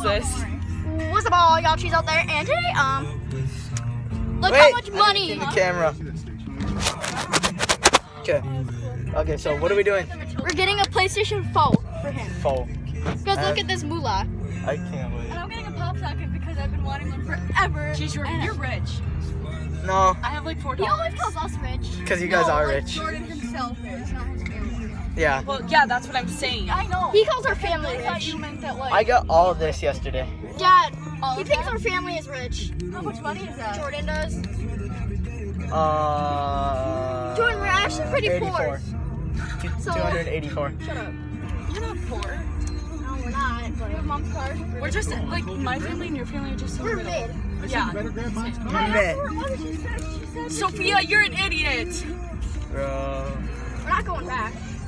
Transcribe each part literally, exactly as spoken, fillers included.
this? What's up, all y'all cheese out there? And today, um, look Wait, how much money. in the camera. Okay. Okay, so what are we doing? We're getting a PlayStation four for him. Four. Because look at this moolah. I can't wait. And I'm getting a pop socket because I've been wanting one forever. Jeez, Jordan, you're rich. No, I have like four He dollars. always calls us rich. because you guys No, are like rich. Jordan himself is, not his family. Yeah. Well, yeah, that's what I'm saying. I know. He calls our family I thought rich. you meant that like. I got all of this yesterday. Dad, All he of thinks that? our family is rich. How much money is that? Jordan does. Uh. Jordan, we're actually pretty eighty-four. poor. Two- So- 284. Shut up. You're not poor. No, we're not. But Your mom's car. We're just like my family and your family are just so we're little. mid. Yeah. Man. What did she say? She said. Sophia, you're an idiot. Bro. We're not going back.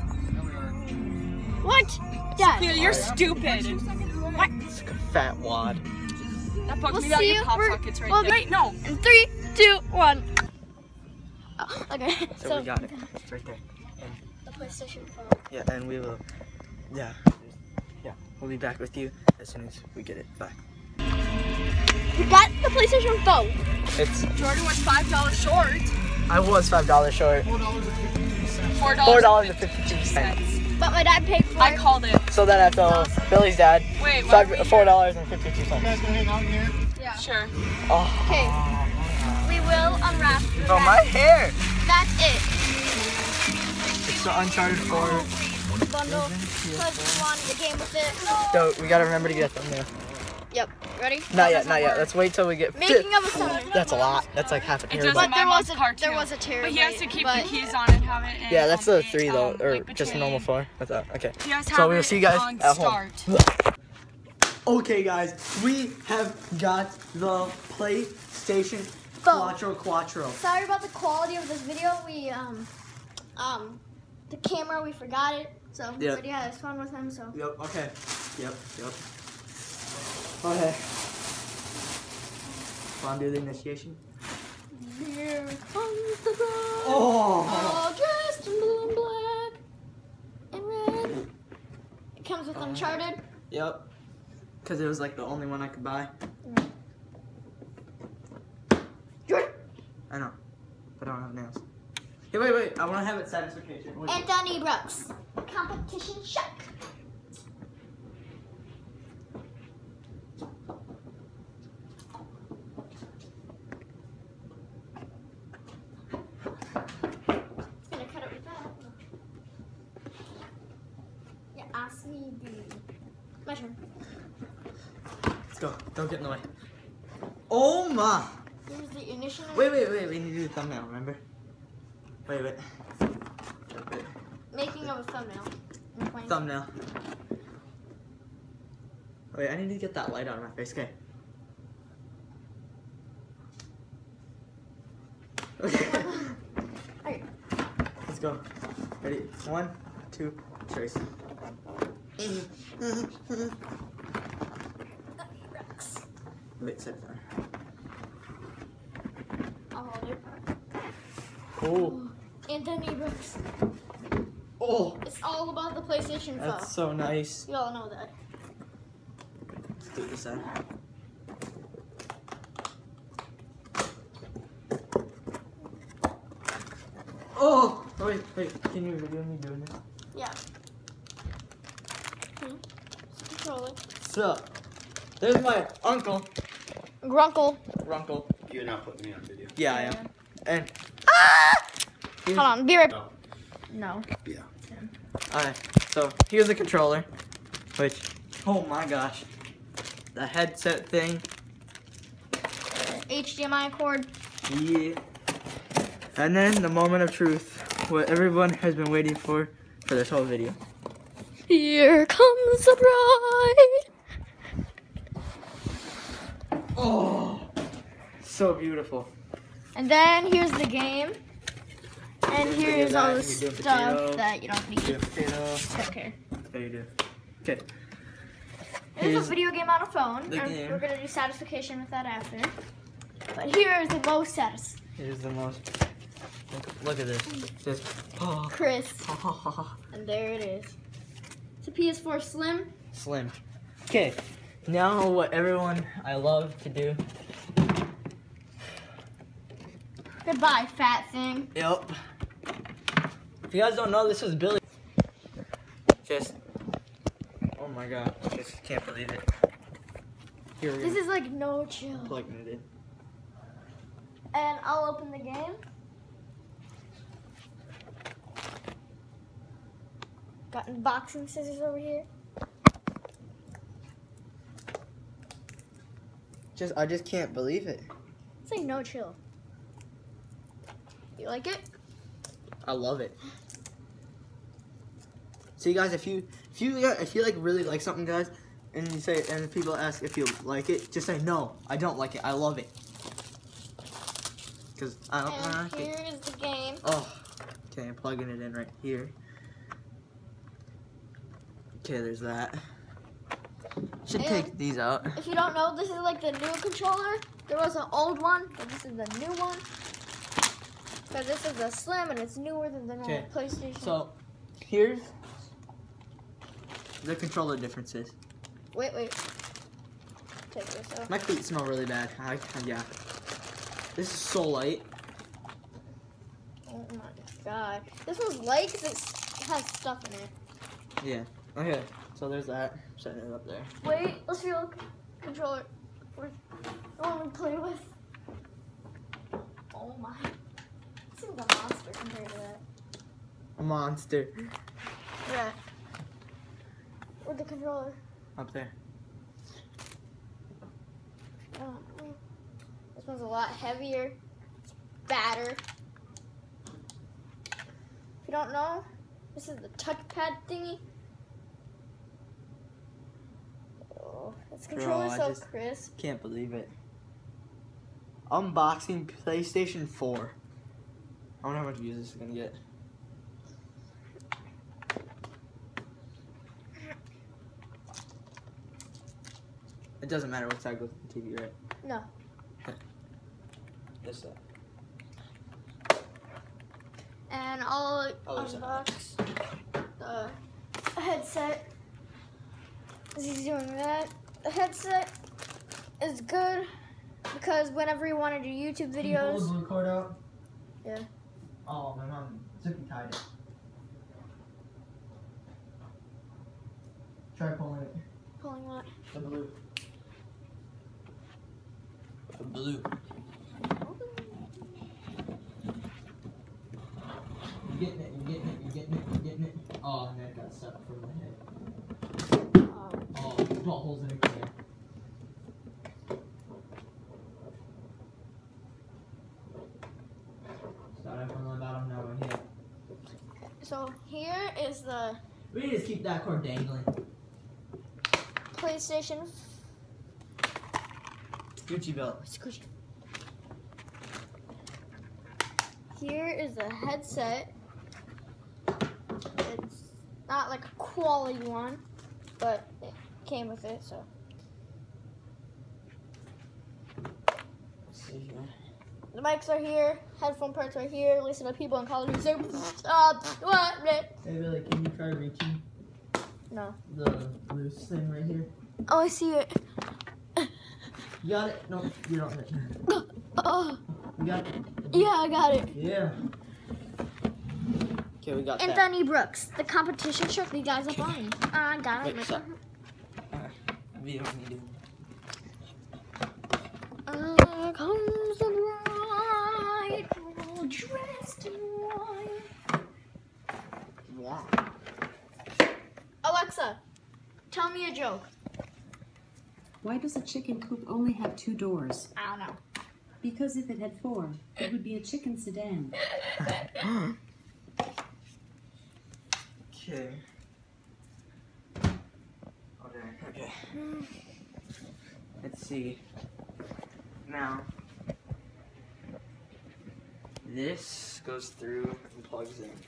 What? Dad. Sophia, you're stupid. What? It's like a fat wad. That bugs We'll me out see your you. pop We're- sockets right we'll there. be- Wait, no. In three, two, one. Oh, okay. So, So, we got it. It's right there. And the PlayStation four. yeah, and we will. Yeah. Yeah. We'll be back with you as soon as we get it back. We got the PlayStation four. It's. Jordan was five dollars short. I was five dollars short. Four Four dollars. dollars and fifty-two cents. But my dad paid for I it. called it. So then I have to owe Billy's dad Wait, why five, are we four here? dollars and fifty-two cents. Yeah. Sure. Oh. Okay. We will unwrap. Bro, my hair. That's it. It's the Uncharted four. Bundle. Because we wanted the game with it. So we gotta remember to get a thumbnail. Yep. Ready? Not yet, not yet. Let's wait till we get. Making of a thumbnail. That's a lot. That's like half a It terabyte. doesn't But there my was mom's a car there too. was a terabyte. But he has to keep but the keys on and have it in. Yeah, that's the three though, um, or like just between- normal four. That's that. Okay. He has to So have we'll it see you guys on at start. home. Okay, guys, we have got the PlayStation Phone. Quattro Quattro. Sorry about the quality of this video. We um um the camera we forgot it. So Yep. but yeah, it's fun with him. So Yep. Okay. Yep. Yep. Okay. Want to do the initiation? here comes the bride. Oh. All dressed in blue and black and red. It comes with Uncharted. Yep. Because it was like the only one I could buy. Jordan. I know, but I don't have nails. Hey, wait, wait. I want to have it satisfaction. Wait. Anthony Brooks. Competition check. Gonna cut it with that. Yeah, ask me the. My turn. Let's go. Don't get in the way. Oh my! Here's the initial. Wait, wait, wait. We need to do the thumbnail. Remember? Wait, wait. Wait. Making of a thumbnail. I'm playing. Thumbnail. Wait, I need to get that light out of my face. Okay. Okay. Okay. Let's go. Ready? One, two, trace. Wait, set it down. I'll hold it. Oh. Anthony Brooks. Oh. It's all about the PlayStation four. That's so nice. You all know that. Let's do this side. Oh! Oh, wait, wait. Can you video me doing this? Yeah. Hmm. Control it. So, there's my uncle. Grunkle. Runkle. You're not putting me on video. Yeah, I am. And. Hold on, be right back. No. No. Yeah. Alright, so here's the controller. Which, oh my gosh. The headset thing. H D M I cord. Yeah. And then the moment of truth. What everyone has been waiting for for this whole video. Here comes the bride. Oh, so beautiful. And then here's the game. And here's all the You do a potato. stuff that you don't Do need. a potato. Don't care. There you do. Okay. There's Here's a video game on a phone. the and game. We're gonna do satisfaction with that after. But here's the most satis. Here's the most. Look, look at this. Just. Oh. Chris. And there it is. It's a P S four Slim. Slim. Okay. Now what everyone I love to do. Goodbye, fat thing. Yep. If you guys don't know, this was Billy. Just, oh my god, just can't believe it. Here we go. This is like no chill. Plugging it in. And I'll open the game. Got unboxing scissors over here. Just, I just can't believe it. It's like no chill. You like it? I love it. See, guys, if you if you if you like really like something, guys, and you say and people ask if you like it, just say no, I don't like it. I love it. Cause I don't And like here it. is the game. Oh, okay, I'm plugging it in right here. Okay, there's that. Should And take these out. If you don't know, this is like the new controller. There was an old one, but this is the new one. Because this is the slim and it's newer than the normal Okay, PlayStation. So, here's the controller differences. Wait, wait. Take this out. My feet smell really bad. I, yeah. This is so light. Oh my god. This one's light because it has stuff in it. Yeah. Okay. So there's that. I'm setting it up there. Wait, let's feel the controller. We're the one we play with. Oh my. This is a monster compared to that. A monster. Yeah. Where's the controller? Up there. Oh, this one's a lot heavier. It's badder. If you don't know, this is the touchpad thingy. Oh, this controller's I so just- crisp. Can't believe it. Unboxing PlayStation four. I wonder how much views this is gonna get. It doesn't matter what side goes to the T V, right? No. This side. And I'll Other side. unbox the headset. As he's doing that, the headset is good because whenever you want to do YouTube Can you pull videos, the blue cord out? yeah. Oh, my mom zippy tied it. Try pulling it. Pulling what? The blue. The blue. You're getting it, you're getting it, you're getting it, you're getting it. Oh, and that got stuck from the head. Oh. Oh, buttholes in it there. Starting from the bottom, now we're here. So here is the We need to keep that cord dangling. PlayStation. Gucci belt. Squishy. Here is the headset. It's not like a quality one, but it came with it, so. Let's see here. The mics are here, headphone parts are here. Listen to people in college who say, stop, what? Hey Billy, can you try reaching No. the loose thing right here? Oh, I see it. You got it? No, you don't. Oh, You got it? yeah, I got it. Yeah. Okay, we got that. Anthony Brooks, the competition shook the guys up on me. I got it. Wait, stop. Alright, we don't need to. Uh, comes the bride, all dressed in white. Yeah. Alexa, tell me a joke. Why does a chicken coop only have two doors? I don't know. Because if it had four, it would be a chicken sedan. Okay. Okay, okay. Let's see. Now, this goes through and plugs in.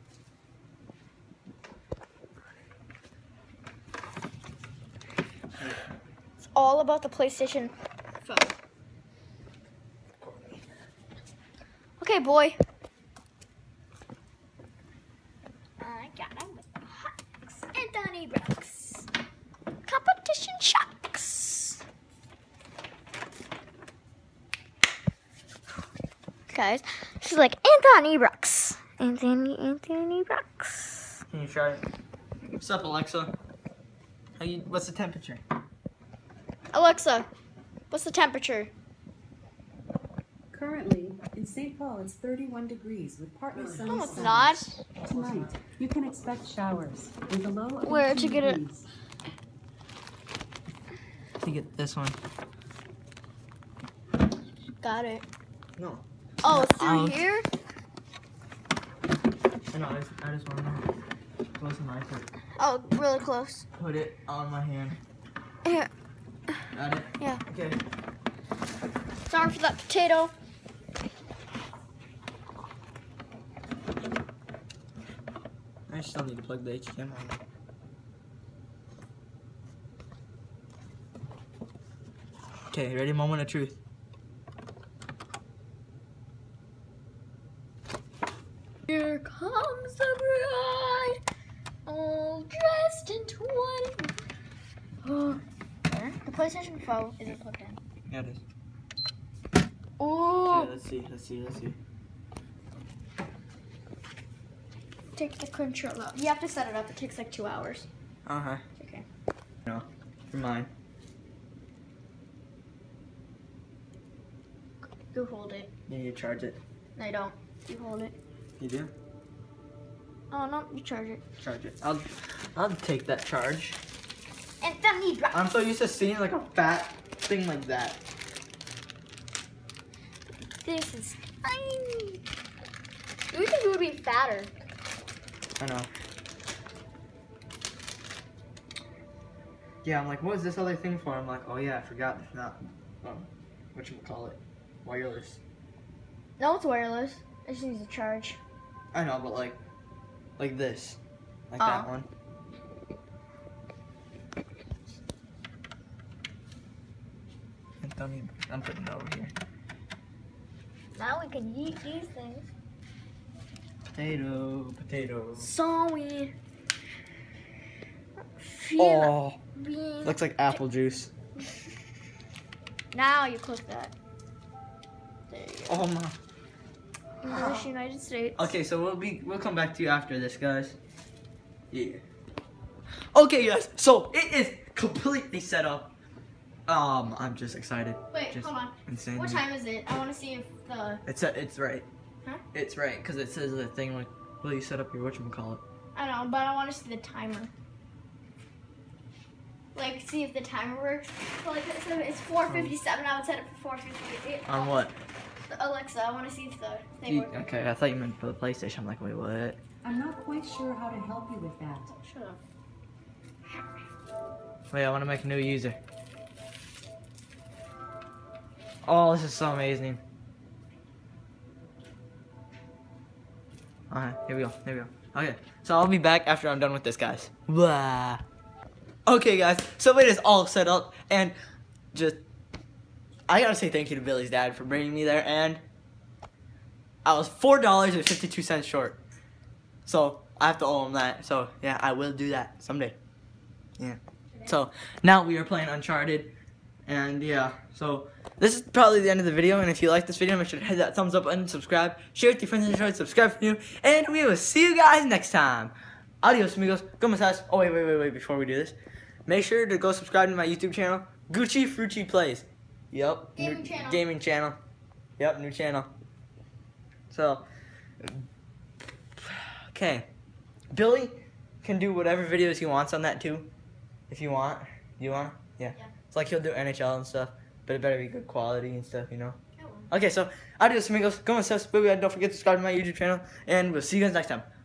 It's all about the PlayStation phone. Okay, boy. I got him with the Hawks. Anthony Brooks. Competition shocks. guys. She's like, Anthony Brooks. Anthony, Anthony Brooks. Can you try it? What's up, Alexa? How you, what's the temperature? Alexa, what's the temperature? Currently, in Saint Paul, it's thirty-one degrees with partly sunny No, it's skies. not. Tonight, you can expect showers with a low of Where to eighteen get it? degrees. To get this one. Got it. No. Oh, through Out. here? I know, I just, I just want to know. Close to my foot. Oh, really close. Put it on my hand. Here. Got it? Yeah. Okay. Sorry for that potato. I still need to plug the H D M I in. Okay, ready? Moment of truth. Here comes the bride, all dressed in white. Oh, there. The PlayStation four isn't plugged in. Yeah, it is. Oh, Okay, let's see, let's see, let's see. take the control out. You have to set it up. It takes like two hours. Uh huh. Okay. No, for mine. You hold it. You need to charge it. No, you don't. You hold it. You do? Oh no, you charge it. Charge it. I'll, I'll take that charge. And then you drop. I'm so used to seeing like a fat thing like that. This is tiny. You think it would be fatter? I know. Yeah, I'm like, what is this other thing for? I'm like, oh yeah, I forgot it's not, um, whatchamacallit, wireless. No, it's wireless. It just needs a charge. I know, but like, like this. Like Oh. that one. And tell me, I'm putting it over here. Now we can eat these things. Potato, potato. So we feel Oh, being. looks like apple juice. Now you click that. There you go. Oh my. English United States. Okay, so we'll be we'll come back to you after this, guys. Yeah. Okay, guys. So it is completely set up. Um, I'm just excited. Wait, just hold on. Insane. What time is it? I want to see if the. It's uh, it's right. Huh? It's right because it says the thing like, will you set up your whatchamacallit? I don't know, but I want to see the timer. Like, see if the timer works. So, like, so it's four fifty-seven. I would set it for four fifty-eight. On what? Alexa, I want to see if the thing You, works. okay, I thought you meant for the PlayStation. I'm like, wait, what? I'm not quite sure how to help you with that. Shut up. Wait, I want to make a new user. Oh, this is so amazing. Alright, here we go, here we go. Okay, so I'll be back after I'm done with this, guys. Blah. Okay, guys, so it is all set up, and just, I gotta say thank you to Billy's dad for bringing me there, and I was four dollars and fifty-two cents short. So, I have to owe him that, so yeah, I will do that someday. Yeah. So, now we are playing Uncharted, and yeah, so this is probably the end of the video, and if you like this video, make sure to hit that thumbs up button, subscribe, share with your friends and enjoy, subscribe for new, and we will see you guys next time. Adios, amigos. Como estás? Oh, wait, wait, wait, wait, before we do this, make sure to go subscribe to my YouTube channel, Gucci Frucci Plays. Yep. Gaming new, channel. Gaming channel. Yep, new channel. So, okay. Billy can do whatever videos he wants on that too. If you want. You want? Yeah. Yeah. It's like he'll do N H L and stuff, but it better be good quality and stuff, you know? That one. Okay, so adios amigos. Como estás? Baby, don't forget to subscribe to my YouTube channel, and we'll see you guys next time.